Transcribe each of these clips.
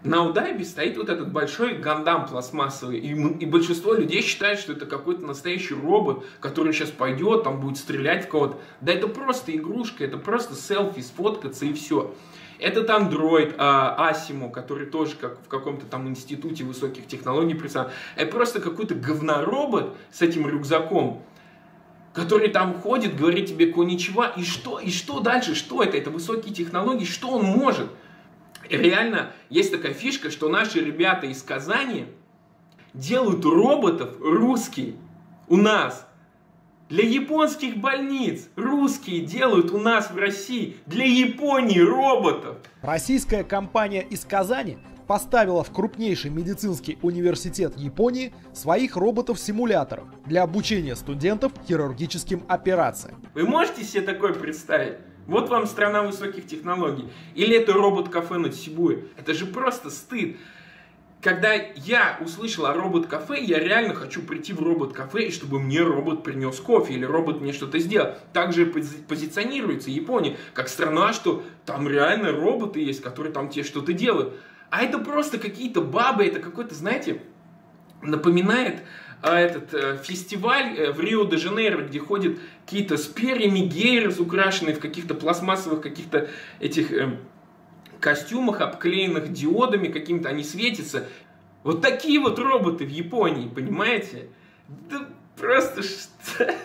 на Одайбе стоит вот этот большой гандам пластмассовый, и большинство людей считает, что это какой-то настоящий робот, который сейчас пойдет, там будет стрелять в кого-то. Да это просто игрушка, это просто селфи, сфоткаться и все. Этот андроид Асимо, который тоже как в каком-то там институте высоких технологий представлен, это просто какой-то говноробот с этим рюкзаком, который там ходит, говорит тебе коничева, и что дальше, что это? Это высокие технологии, что он может? Реально, есть такая фишка, что наши ребята из Казани делают роботов русские у нас. Для японских больниц русские делают у нас в России. Для Японии роботов. Российская компания из Казани поставила в крупнейший медицинский университет Японии своих роботов-симуляторов для обучения студентов хирургическим операциям. Вы можете себе такое представить? Вот вам страна высоких технологий. Или это робот-кафе на Сибуе. Это же просто стыд. Когда я услышал о робот-кафе, я реально хочу прийти в робот-кафе, и чтобы мне робот принес кофе, или робот мне что-то сделал. Также позиционируется Япония как страна, что там реально роботы есть, которые там тебе что-то делают. А это просто какие-то бабы, это какой-то, знаете, напоминает этот фестиваль в Рио-де-Жанейро, где ходят какие-то с перьями геи, разукрашенные в каких-то пластмассовых каких-то этих костюмах, обклеенных диодами какими-то, они светятся. Вот такие вот роботы в Японии, понимаете? Да просто что?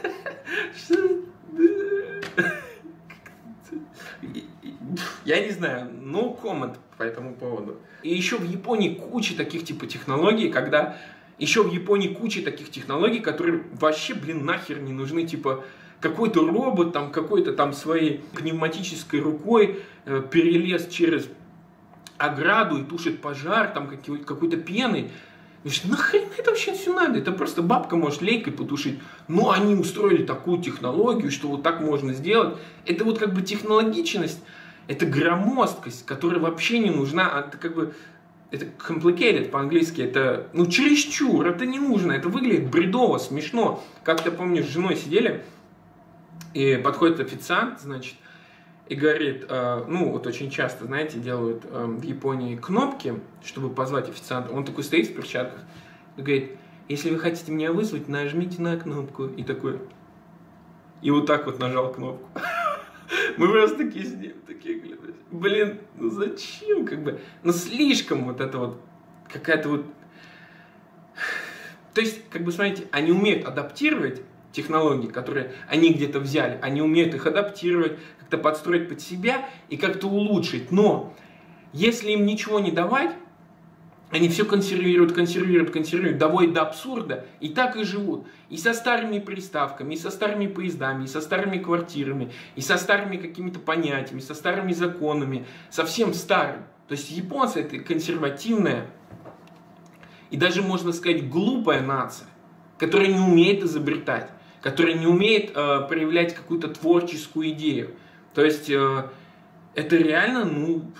Я не знаю, no comment по этому поводу. И еще в Японии куча таких типа технологий, когда... Еще в Японии куча таких технологий, которые вообще, блин, нахер не нужны. Типа, какой-то робот, там, какой-то там своей пневматической рукой перелез через ограду и тушит пожар, там, какой-то пеной. Нахрен это вообще все надо? Это просто бабка может лейкой потушить. Но они устроили такую технологию, что вот так можно сделать. Это вот как бы технологичность, это громоздкость, которая вообще не нужна. Это как бы... Это complicated по-английски, это, ну, чересчур, это не нужно, это выглядит бредово, смешно. Как-то, помню, с женой сидели, и подходит официант, значит, и говорит, ну, вот очень часто, знаете, делают в Японии кнопки, чтобы позвать официанта. Он такой стоит в перчатках и говорит, если вы хотите меня вызвать, нажмите на кнопку. И такой, и вот так вот нажал кнопку. Мы просто такие сидим, такие, блин, ну зачем, как бы, ну слишком вот это вот, какая-то вот, то есть, как бы, смотрите, они умеют адаптировать технологии, которые они где-то взяли, они умеют их адаптировать, как-то подстроить под себя и как-то улучшить, но если им ничего не давать, они все консервируют, доводят до абсурда, и так и живут. И со старыми приставками, и со старыми поездами, и со старыми квартирами, и со старыми какими-то понятиями, со старыми законами, совсем старым. То есть японцы это консервативная и даже, можно сказать, глупая нация, которая не умеет изобретать, которая не умеет проявлять какую-то творческую идею. То есть это реально, ну...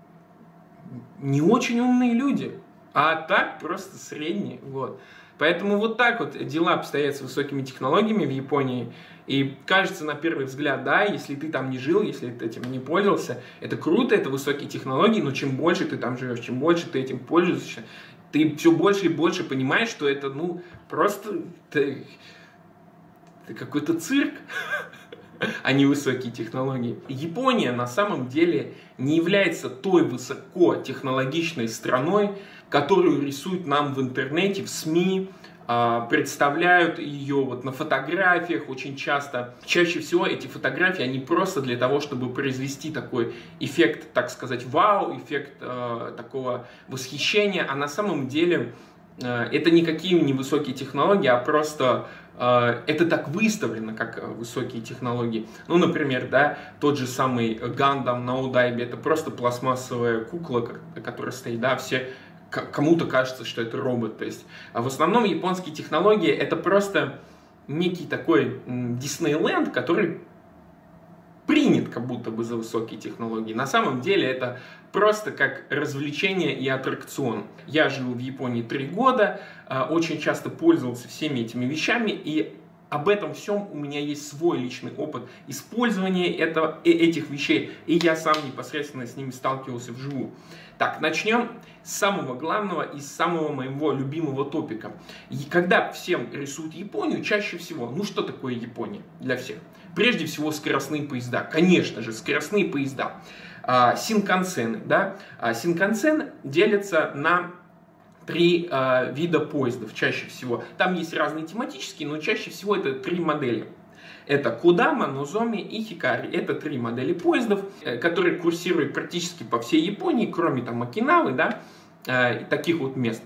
не очень умные люди, а так просто средние. Вот. Поэтому вот так вот дела обстоят с высокими технологиями в Японии. И кажется на первый взгляд, да, если ты там не жил, если ты этим не пользовался, это круто, это высокие технологии, но чем больше ты там живешь, чем больше ты этим пользуешься, ты все больше и больше понимаешь, что это, ну, просто ты какой-то цирк. А не высокие технологии. Япония на самом деле не является той высокотехнологичной страной, которую рисуют нам в интернете, в СМИ, представляют ее вот на фотографиях очень часто. Чаще всего эти фотографии, они просто для того, чтобы произвести такой эффект, так сказать, вау, эффект такого восхищения, а на самом деле это никакие не высокие технологии, а просто это так выставлено, как высокие технологии. Ну, например, да, тот же самый Гандам на Одайбе, это просто пластмассовая кукла, которая стоит, да, все, кому-то кажется, что это робот. То есть, в основном японские технологии это просто некий такой Диснейленд, который принят как будто бы за высокие технологии. На самом деле это просто как развлечение и аттракцион. Я жил в Японии 3 года, очень часто пользовался всеми этими вещами, и об этом всем у меня есть свой личный опыт использования этих вещей, и я сам непосредственно с ними сталкивался вживую. Так, начнем с самого главного и с самого моего любимого топика. И когда всем рисуют Японию, чаще всего, ну что такое Япония для всех? Прежде всего скоростные поезда, конечно же, скоростные поезда. Синкансены, да? Синкансен делятся на 3 вида поездов чаще всего. Там есть разные тематические, но чаще всего это 3 модели. Это Кодама, Нозоми и Хикари. Это 3 модели поездов, которые курсируют практически по всей Японии, кроме там Окинавы, да, и таких вот мест.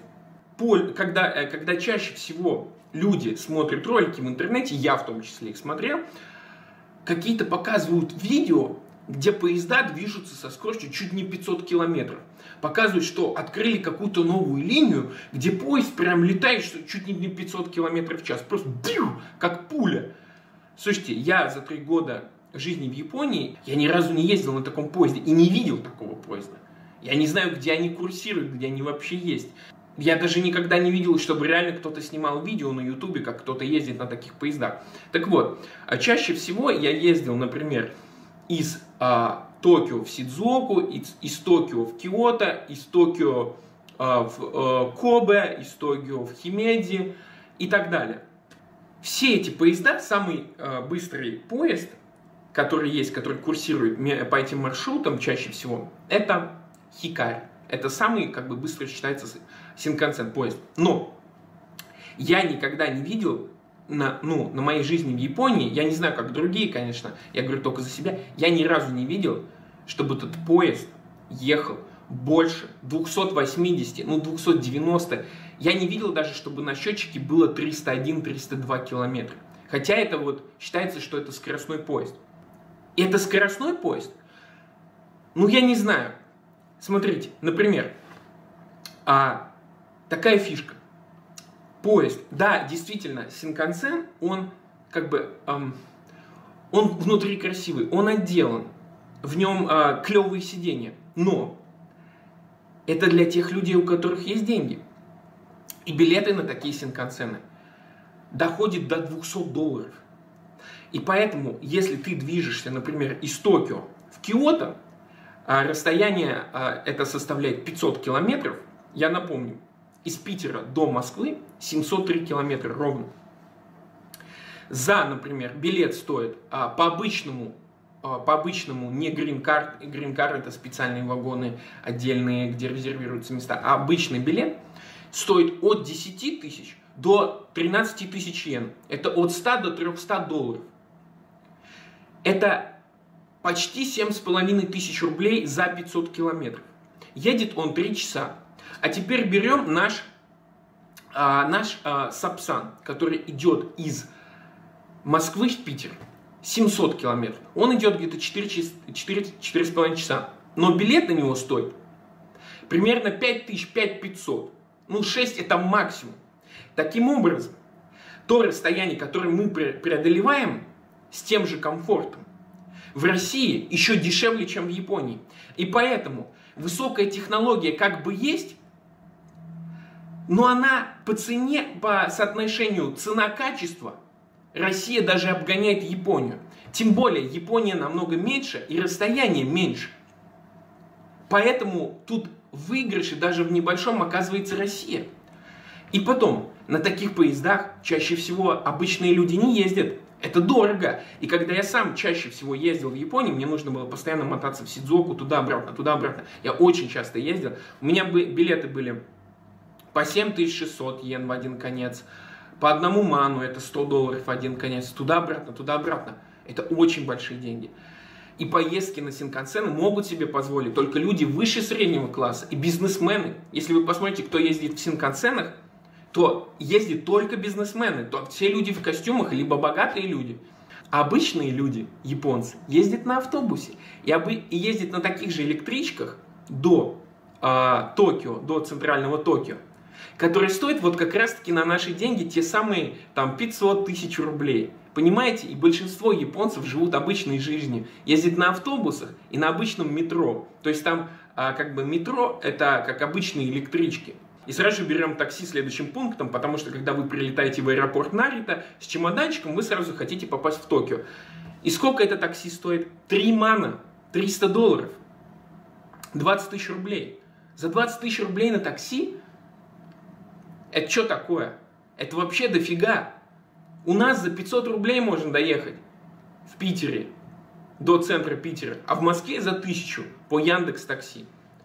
Когда чаще всего люди смотрят ролики в интернете, я в том числе их смотрел, какие-то показывают видео, где поезда движутся со скоростью чуть не 500 километров. Показывают, что открыли какую-то новую линию, где поезд прям летает чуть не 500 километров в час. Просто как пуля. Слушайте, я за 3 года жизни в Японии, я ни разу не ездил на таком поезде и не видел такого поезда. Я не знаю, где они курсируют, где они вообще есть. Я даже никогда не видел, чтобы реально кто-то снимал видео на ютубе, как кто-то ездит на таких поездах. Так вот, чаще всего я ездил, например, из Токио в Сидзуоку, из Токио в Киото, из Токио в Кобе, из Токио в Химеди и так далее. Все эти поезда, самый быстрый поезд, который есть, который курсирует по этим маршрутам чаще всего, это Хикари. Это самый, как бы, быстро считается синкансен поезд. Но я никогда не видел на моей жизни в Японии, я не знаю, как другие, конечно, я говорю только за себя, я ни разу не видел, чтобы этот поезд ехал больше 280, 290. Я не видел даже, чтобы на счетчике было 301-302 километра. Хотя это вот считается, что это скоростной поезд. И это скоростной поезд? Ну, я не знаю. Смотрите, например, такая фишка. Поезд, да, действительно, синкансен, он как бы, он внутри красивый, он отделан, в нем клевые сиденья, но это для тех людей, у которых есть деньги. И билеты на такие синкансены доходят до $200. И поэтому, если ты движешься, например, из Токио в Киото, расстояние это составляет 500 километров, я напомню, из Питера до Москвы 703 километра ровно. Например, билет стоит по обычному не грин-карт, грин-карт это специальные вагоны отдельные, где резервируются места, а обычный билет стоит от 10 тысяч до 13 тысяч йен. Это от 100 до 300 долларов. Это почти 7,5 тысяч рублей за 500 километров. Едет он 3 часа. А теперь берем наш Сапсан, который идет из Москвы в Питер. 700 километров. Он идет где-то 4,5 часа. Но билет на него стоит примерно 5000, 5500. 6 это максимум. Таким образом, то расстояние, которое мы преодолеваем с тем же комфортом, в России еще дешевле, чем в Японии. И поэтому высокая технология как бы есть, но она по цене, по соотношению цена-качество, Россия даже обгоняет Японию. Тем более Япония намного меньше и расстояние меньше. Поэтому тут в выигрыше даже в небольшом оказывается Россия. И потом, на таких поездах чаще всего обычные люди не ездят. Это дорого. И когда я сам чаще всего ездил в Японию, мне нужно было постоянно мотаться в Сидзуоку туда-обратно, туда-обратно. Я очень часто ездил. У меня билеты были по 7600 йен в один конец. По одному ману это $100 в один конец. Туда-обратно, туда-обратно. Это очень большие деньги. И поездки на синкансены могут себе позволить только люди выше среднего класса и бизнесмены. Если вы посмотрите, кто ездит в синкансенах, то ездят только бизнесмены. То все люди в костюмах, либо богатые люди. А обычные люди, японцы, ездят на автобусе. И ездят на таких же электричках до Токио, до центрального Токио, которые стоят вот как раз-таки на наши деньги те самые там 500 тысяч рублей. Понимаете? И большинство японцев живут обычной жизнью. Ездят на автобусах и на обычном метро. То есть там как бы метро это как обычные электрички. И сразу же берем такси следующим пунктом, потому что когда вы прилетаете в аэропорт Нарита с чемоданчиком, вы сразу хотите попасть в Токио. И сколько это такси стоит? 3 мана, $300. 20 тысяч рублей. За 20 тысяч рублей на такси? Это что такое? Это вообще дофига. У нас за 500 рублей можно доехать в Питере, до центра Питера, а в Москве за 1000 по Яндекс.Такси.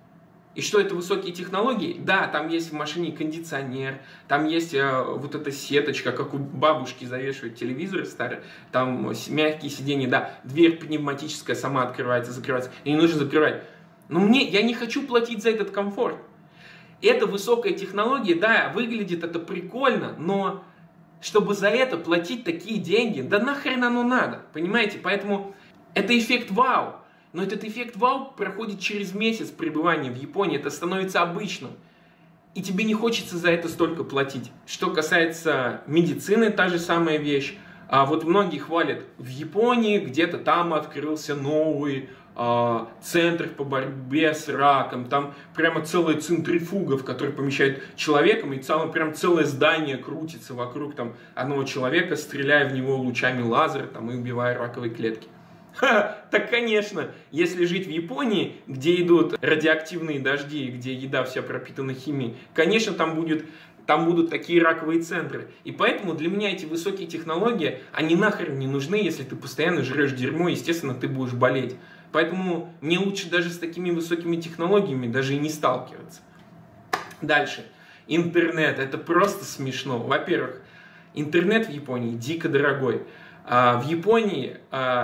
И что это высокие технологии? Да, там есть в машине кондиционер, там есть вот эта сеточка, как у бабушки завешивают телевизоры старые, там мягкие сиденья, да, дверь пневматическая сама открывается, закрывается, и не нужно закрывать. Но я не хочу платить за этот комфорт. Это высокая технология, да, выглядит это прикольно, но чтобы за это платить такие деньги, да нахрен оно надо, понимаете? Поэтому это эффект вау. Но этот эффект вау проходит через месяц пребывания в Японии, это становится обычным. И тебе не хочется за это столько платить. Что касается медицины, та же самая вещь. А вот многие хвалят, в Японии где-то там открылся новый центр по борьбе с раком. Там прямо целая центрифуга, в которой помещают человека, и прям целое здание крутится вокруг там одного человека, стреляя в него лучами лазера там, и убивая раковые клетки. Так, конечно, если жить в Японии, где идут радиоактивные дожди, где еда вся пропитана химией, конечно, там будут такие раковые центры. И поэтому для меня эти высокие технологии, они нахрен не нужны, если ты постоянно жрешь дерьмо, естественно, ты будешь болеть. Поэтому мне лучше даже с такими высокими технологиями даже и не сталкиваться. Дальше. Интернет. Это просто смешно. Во-первых, интернет в Японии дико дорогой. В Японии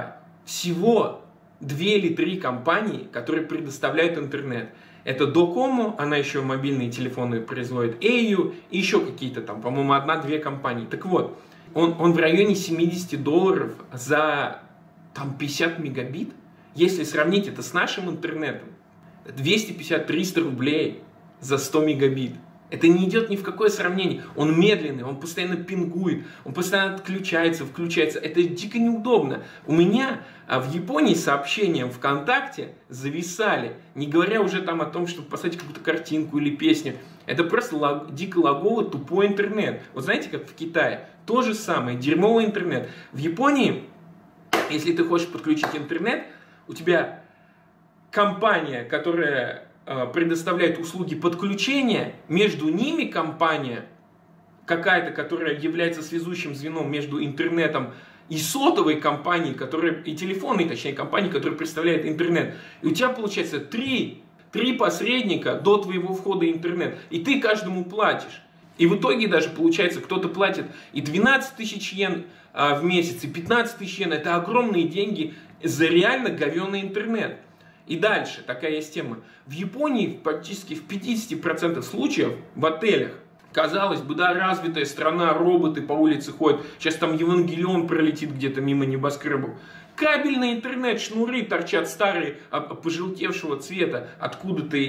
всего 2 или 3 компании, которые предоставляют интернет. Это Докому, она еще мобильные телефоны производит, Эйю и еще какие-то там, по-моему, 1-2 компании. Так вот, он в районе $70 за там 50 мегабит. Если сравнить это с нашим интернетом, 250-300 рублей за 100 мегабит. Это не идет ни в какое сравнение. Он медленный, он постоянно пингует, он постоянно отключается, включается. Это дико неудобно. У меня в Японии сообщения ВКонтакте зависали. Не говоря уже там о том, чтобы поставить какую-то картинку или песню. Это просто дико лаговый, тупой интернет. Вот знаете, как в Китае? То же самое, дерьмовый интернет. В Японии, если ты хочешь подключить интернет, у тебя компания, которая предоставляет услуги подключения, между ними компания какая-то, которая является связующим звеном между интернетом и сотовой компанией, и телефонной, точнее, компанией, которая представляет интернет. И у тебя получается 3 посредника до твоего входа в интернет, и ты каждому платишь. И в итоге даже получается, кто-то платит и 12 тысяч йен в месяц, и 15 тысяч йен. Это огромные деньги за реально говёный интернет. И дальше такая есть тема. В Японии практически в 50% случаев в отелях, казалось бы, да, развитая страна, роботы по улице ходят, сейчас там Евангелион пролетит где-то мимо небоскребов. Кабельный интернет, шнуры торчат старые, пожелтевшего цвета, откуда-то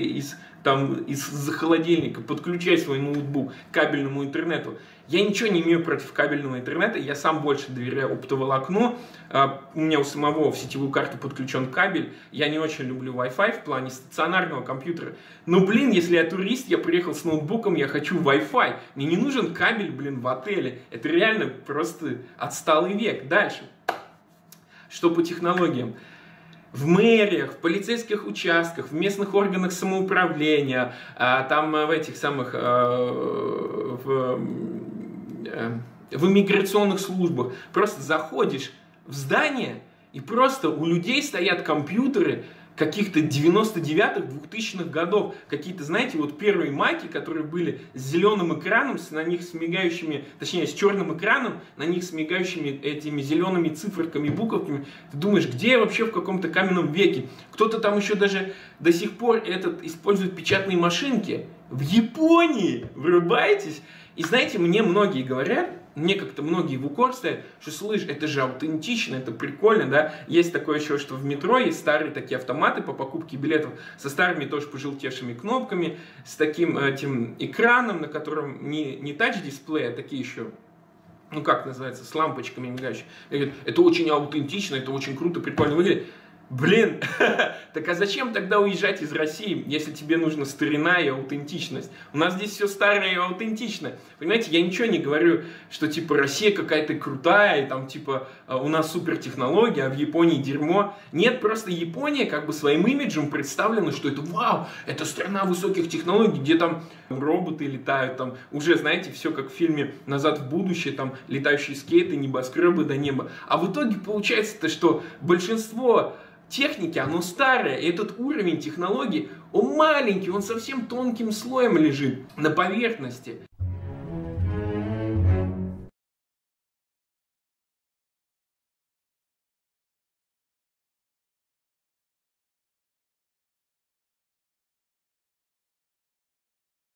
из-за холодильника. Подключай свой ноутбук к кабельному интернету. Я ничего не имею против кабельного интернета, я сам больше доверяю оптоволокну. У меня у самого в сетевую карту подключен кабель. Я не очень люблю Wi-Fi в плане стационарного компьютера. Но, блин, если я турист, я приехал с ноутбуком, я хочу Wi-Fi. Мне не нужен кабель, блин, в отеле. Это реально просто отсталый век. Дальше. Что по технологиям? В мэриях, в полицейских участках, в местных органах самоуправления, там в этих самых, в иммиграционных службах. Просто заходишь в здание, и просто у людей стоят компьютеры каких-то 99-х, 2000-х годов. Какие-то, знаете, вот первые маки, которые были с зеленым экраном, на них с мигающими, точнее, с черным экраном, на них с мигающими этими зелеными циферками, буковками. Ты думаешь, где я вообще в каком-то каменном веке? Кто-то там еще даже до сих пор использует печатные машинки. В Японии! Врубаетесь? И знаете, мне многие говорят, мне как-то многие в укор стоят, что, слышь, это же аутентично, это прикольно, да. Есть такое еще, что в метро есть старые такие автоматы по покупке билетов со старыми тоже пожелтевшими кнопками, с таким этим экраном, на котором не тач-дисплей, а такие еще, ну как называется, с лампочками мигающими. Это очень аутентично, это очень круто, прикольно выглядит. Блин, так а зачем тогда уезжать из России, если тебе нужна старина и аутентичность? У нас здесь все старое и аутентичное. Понимаете, я ничего не говорю, что типа Россия какая-то крутая, и там типа у нас супер технология, а в Японии дерьмо. Нет, просто Япония как бы своим имиджем представлена, что это вау, это страна высоких технологий, где там роботы летают, там уже, знаете, все как в фильме «Назад в будущее», там летающие скейты, небоскребы до неба. А в итоге получается-то, что большинство техники, оно старое, и этот уровень технологий, он маленький, он совсем тонким слоем лежит на поверхности.